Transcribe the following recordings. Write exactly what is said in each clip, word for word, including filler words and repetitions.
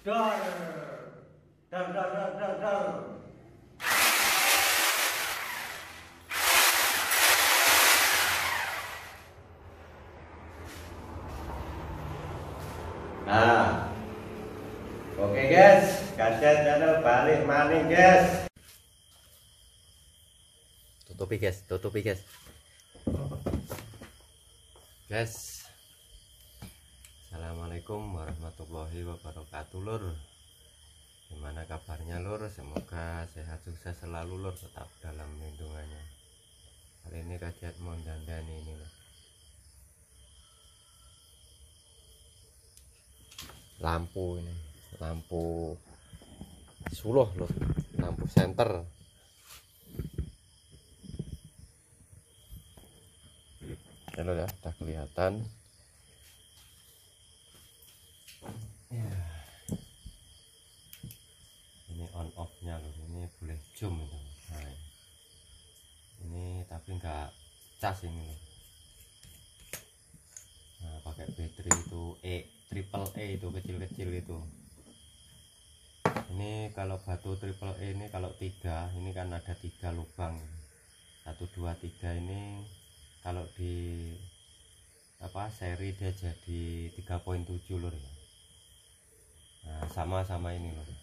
Dor, dor, dor, dor, dor, dor. Nah, oke guys, Kaset channel balik maning guys. Tutupi guys, tutupi guys. Guys, assalamualaikum warahmatullahi wabarakatuh lur. Gimana kabarnya lur? Semoga sehat sukses selalu lur, tetap dalam lindungannya. Kali ini Kaset mau dandani ini lur, lampu ini, lampu suluh lur, lampu senter. Halo ya, udah kelihatan ya. Ini on off nya loh, ini boleh zoom itu. Nah, ini tapi enggak cas ini loh. Nah, pakai baterai itu E triple E itu kecil-kecil itu. Ini kalau batu triple E ini kalau tiga, ini kan ada tiga lubang, satu dua tiga. Ini kalau di apa seri dia jadi tiga koma tujuh lur ya. Nah, sama sama ini lur,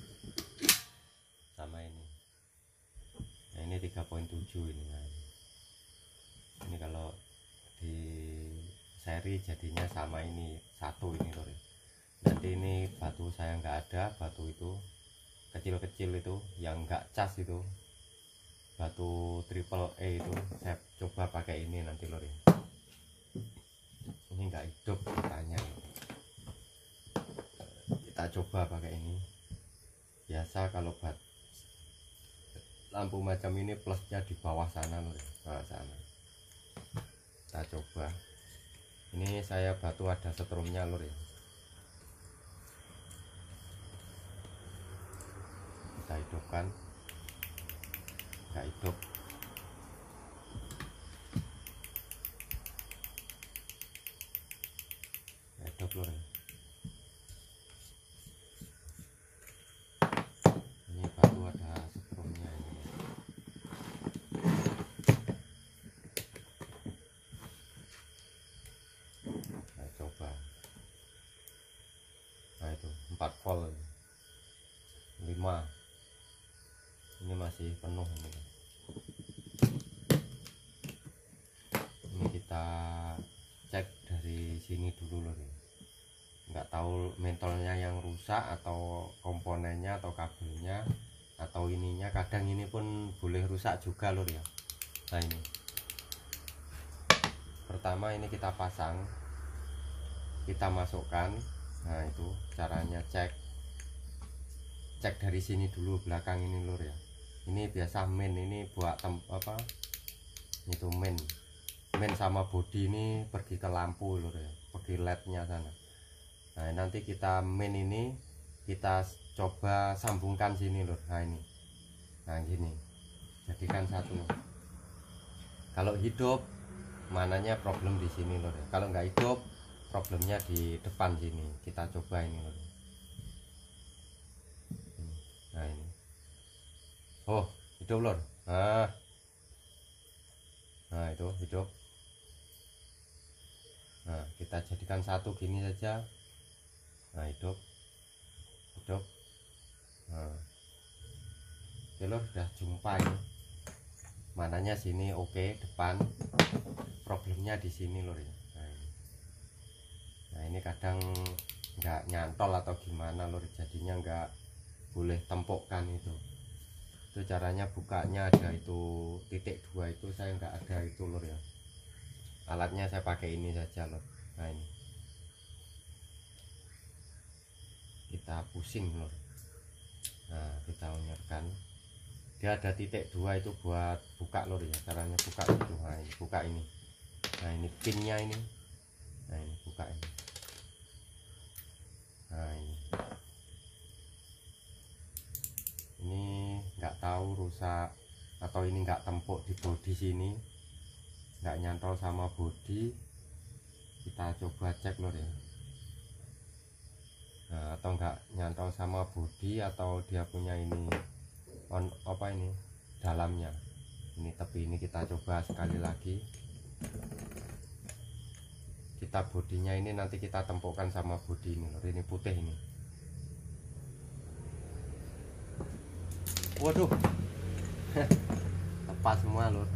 sama ini. Nah, ini tiga koma tujuh ini. Nah, ini kalau di seri jadinya sama ini satu ini lur. Nanti ini batu saya nggak ada, batu itu kecil-kecil itu yang nggak cas itu, batu triple E itu saya coba pakai ini nanti lor ya. Ini enggak hidup katanya, kita coba pakai ini. Biasa kalau bat lampu macam ini plusnya di bawah sana lor ya, bawah sana. Kita coba. Ini saya batu ada setrumnya lor ya. Kita hidupkan, nggak hidup. Nggak hidup lor ya. Ini batu ada setrumnya ini. Saya coba. Nah itu empat volt, lima. Ini masih penuh ini. Ini kita cek dari sini dulu loh ya. Nggak tahu mentolnya yang rusak atau komponennya atau kabelnya atau ininya. Kadang ini pun boleh rusak juga lor ya. Nah ini pertama ini kita pasang, kita masukkan. Nah itu caranya cek cek dari sini dulu, belakang ini lor ya. Ini biasa main ini buat tem apa itu main main sama bodi ini pergi ke lampu lor ya, pergi lednya sana. Nah nanti kita main ini kita coba sambungkan sini lor. Nah ini, nah gini, jadikan satu. Kalau hidup mananya problem di sini lor ya. Kalau nggak hidup problemnya di depan sini. Kita coba ini lor. Nah ini, oh hidup lor. Nah, nah itu hidup. Nah kita jadikan satu gini saja. Nah hidup, hidup. Nah, oke lor, udah jumpa ini. Mananya sini oke, depan. Problemnya di sini lor ya. Nah ini, nah, ini kadang nggak nyantol atau gimana lor, jadinya nggak boleh tempukkan itu. Itu caranya bukanya ada itu titik dua itu, saya nggak ada itu lor ya. Alatnya saya pakai ini saja lor. Nah ini kita pusing lor. Nah kita unyerkan, dia ada titik dua itu buat buka lor ya. Caranya buka itu. Nah ini buka ini. Nah ini pinnya ini. Nah ini buka ini. Nah ini ini nggak tahu rusak atau ini nggak tempuk di bodi sini, nggak nyantol sama bodi. Kita coba cek lor ya. Nah, atau enggak nyantol sama bodi, atau dia punya ini on apa ini dalamnya. Ini tepi ini kita coba sekali lagi. Kita bodinya ini nanti kita tempukkan sama bodi ini lor, ini putih ini. Waduh, lepas semua lor,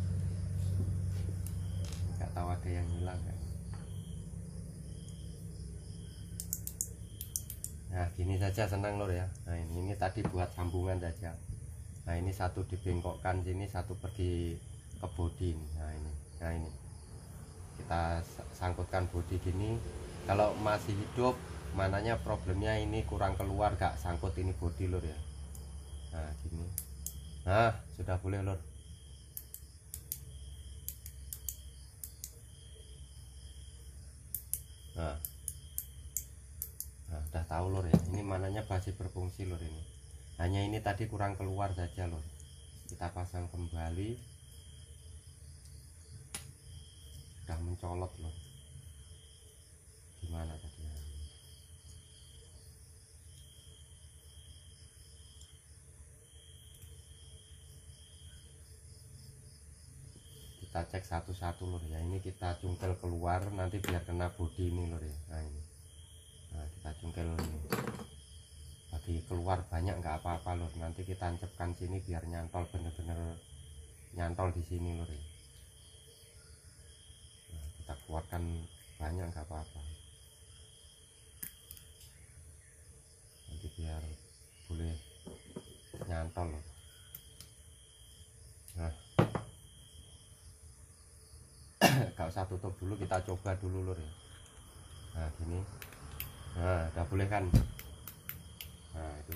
nggak tahu ada yang hilang kan. Nah gini saja senang lor ya. Nah ini, ini tadi buat sambungan saja. Nah ini satu dibengkokkan sini, satu pergi ke bodi ini. Nah ini, nah ini kita sangkutkan bodi gini. Kalau masih hidup, mananya problemnya ini kurang keluar, gak sangkut ini bodi lor ya. Nah gini, nah sudah boleh lor. Nah, nah udah tahu lor ya, ini mananya masih berfungsi lor ini. Hanya ini tadi kurang keluar saja lor. Kita pasang kembali. Sudah mencolot lor. Gimana tadi? Kita cek satu-satu lor ya. Ini kita cungkel keluar, nanti biar kena bodi ini lor ya. Nah ini, nah kita cungkel ini, bagi keluar banyak nggak apa-apa lor. Nanti kita tancapkan sini biar nyantol, bener-bener nyantol di sini lor ya. Nah, kita keluarkan banyak nggak apa-apa, nanti biar boleh nyantol lor. Nah gak usah tutup dulu, kita coba dulu lor ya. Nah gini, nah udah boleh kan. Nah itu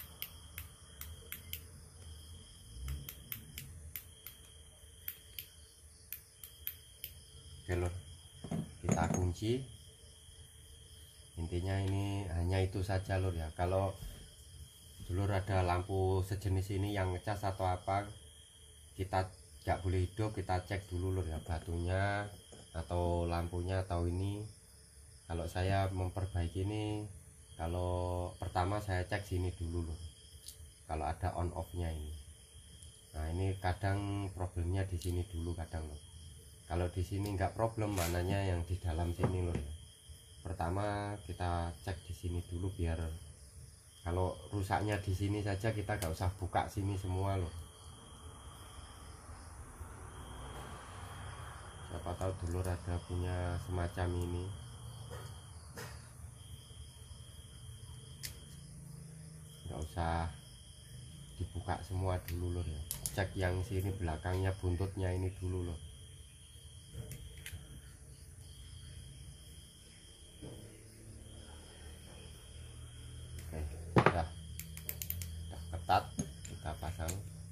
oke lor, kita kunci. Intinya ini hanya itu saja lor ya. Kalau dulur ada lampu sejenis ini yang ngecas atau apa, kita nggak boleh hidup, kita cek dulu lor ya, batunya atau lampunya atau ini. Kalau saya memperbaiki ini, kalau pertama saya cek sini dulu lor, kalau ada on off nya ini. Nah ini kadang problemnya di sini dulu kadang lor. Kalau di sini nggak problem, mananya yang di dalam sini lor ya. Pertama kita cek di sini dulu, biar kalau rusaknya di sini saja kita nggak usah buka sini semua lor. Siapa tahu dulur ada punya semacam ini. Nggak usah dibuka semua dulu lor ya. Cek yang sini belakangnya, buntutnya ini dulu lor. Oke, udah, udah ketat, kita pasang.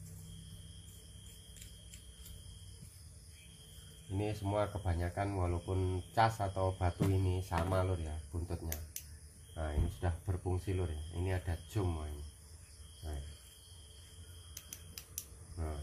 Ini semua kebanyakan walaupun cas atau batu ini sama lor ya buntutnya. Nah ini sudah berfungsi lor ya. Ini ada jom ini. Nah, nah.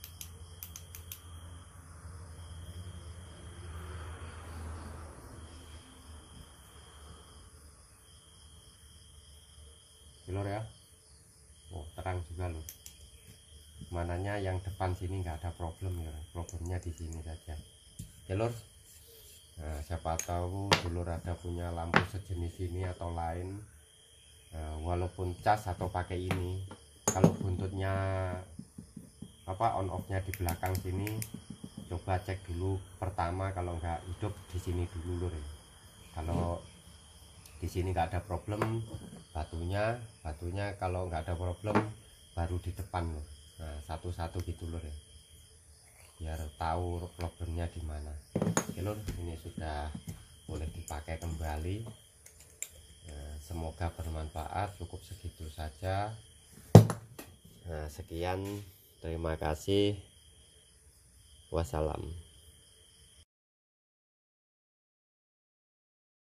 Lor ya. Oh terang juga lor. Mananya yang depan sini nggak ada problem ya. Problemnya di sini saja. Ya lor. Nah, siapa tahu dulur ada punya lampu sejenis ini atau lain, nah, walaupun cas atau pakai ini, kalau buntutnya apa on off nya di belakang sini, coba cek dulu pertama. Kalau nggak hidup di sini dulu lor ya. Kalau di sini nggak ada problem, batunya batunya kalau nggak ada problem baru di depan lor. Nah satu-satu gitu lor ya, biar tahu problemnya di mana. Oke lor, ini sudah boleh dipakai kembali. Nah, semoga bermanfaat. Cukup segitu saja. Nah, sekian, terima kasih. Wassalam.